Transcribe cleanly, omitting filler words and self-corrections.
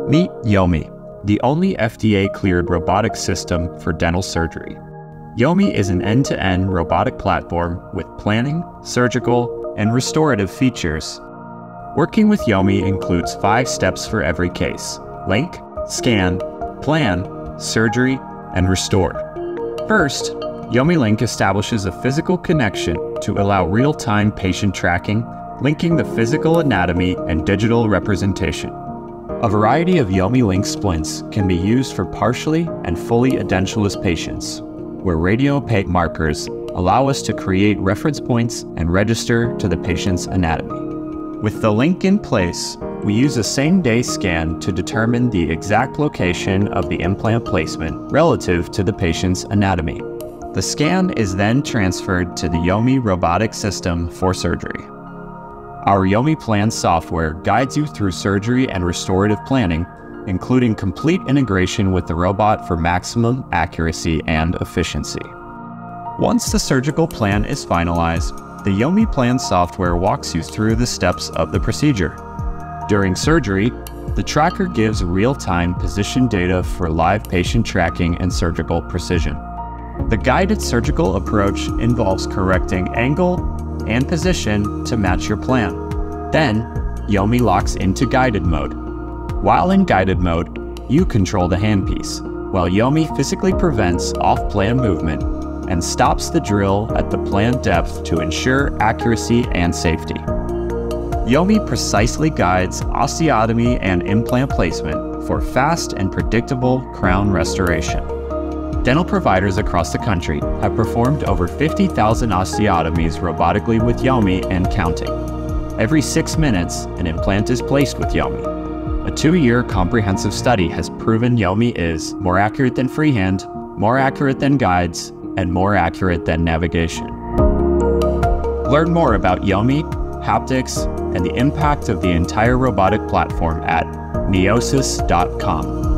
Meet Yomi, the only FDA-cleared robotic system for dental surgery. Yomi is an end-to-end robotic platform with planning, surgical, and restorative features. Working with Yomi includes 5 steps for every case: link, scan, plan, surgery, and restore. First, Yomi Link establishes a physical connection to allow real-time patient tracking, linking the physical anatomy and digital representation. A variety of Yomi Link splints can be used for partially and fully edentulous patients, where radio-opaque markers allow us to create reference points and register to the patient's anatomy. With the link in place, we use a same-day scan to determine the exact location of the implant placement relative to the patient's anatomy. The scan is then transferred to the Yomi robotic system for surgery. Our Yomi Plan software guides you through surgery and restorative planning, including complete integration with the robot for maximum accuracy and efficiency. Once the surgical plan is finalized, the Yomi Plan software walks you through the steps of the procedure. During surgery, the tracker gives real-time position data for live patient tracking and surgical precision. The guided surgical approach involves correcting angle and position to match your plan. Then, Yomi locks into guided mode. While in guided mode, you control the handpiece, while Yomi physically prevents off-plan movement and stops the drill at the planned depth to ensure accuracy and safety. Yomi precisely guides osteotomy and implant placement for fast and predictable crown restoration. Dental providers across the country have performed over 50,000 osteotomies robotically with Yomi and counting. Every 6 minutes, an implant is placed with Yomi. A 2-year comprehensive study has proven Yomi is more accurate than freehand, more accurate than guides, and more accurate than navigation. Learn more about Yomi, haptics, and the impact of the entire robotic platform at neosis.com.